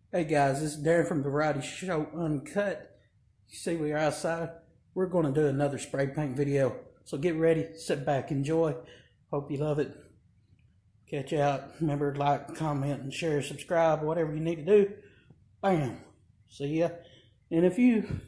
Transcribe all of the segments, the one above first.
Hey guys, this is Darren from the Variety Show Uncut. You see we're outside. We're going to do another spray paint video. So get ready, sit back, enjoy. Hope you love it. Catch you out. Remember to like, comment, and share, subscribe, whatever you need to do. Bam. See ya. And if you...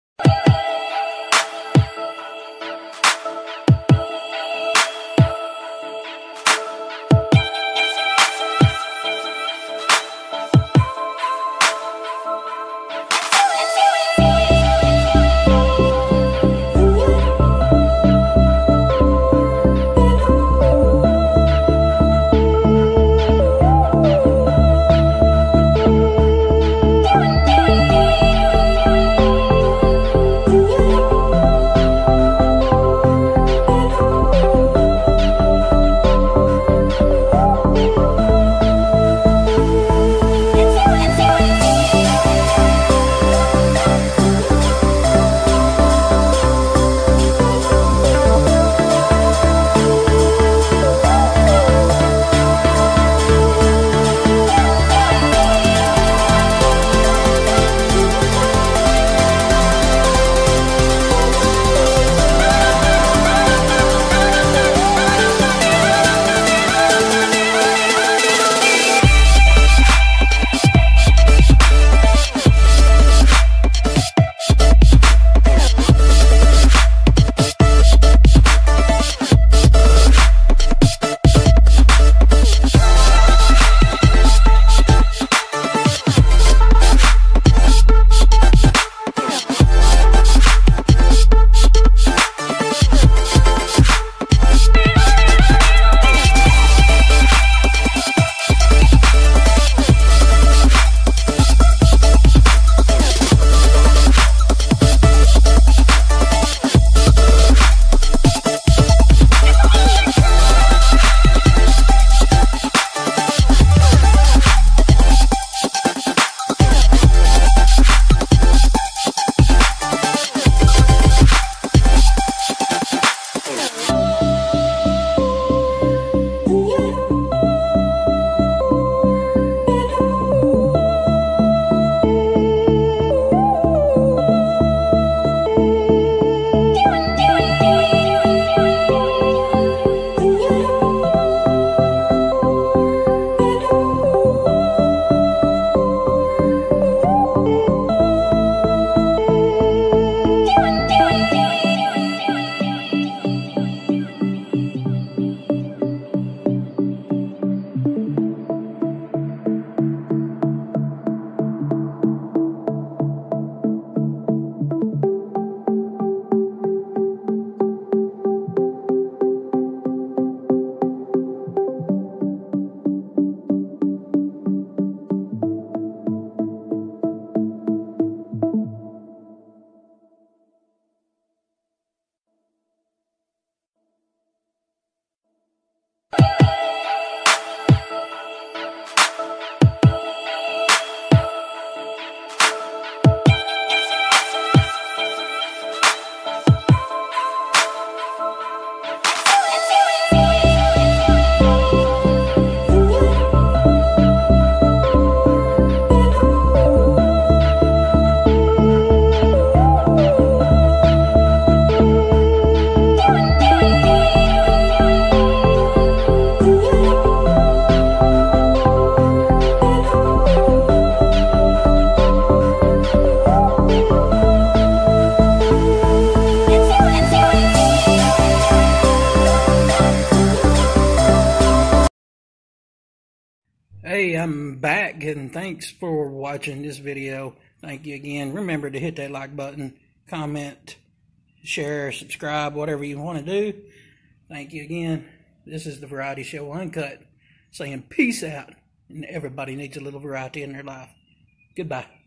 Hey, I'm back, and thanks for watching this video. Thank you again. Remember to hit that like button, comment, share, subscribe, whatever you want to do. Thank you again. This is the Variety Show Uncut, saying peace out, and everybody needs a little variety in their life. Goodbye.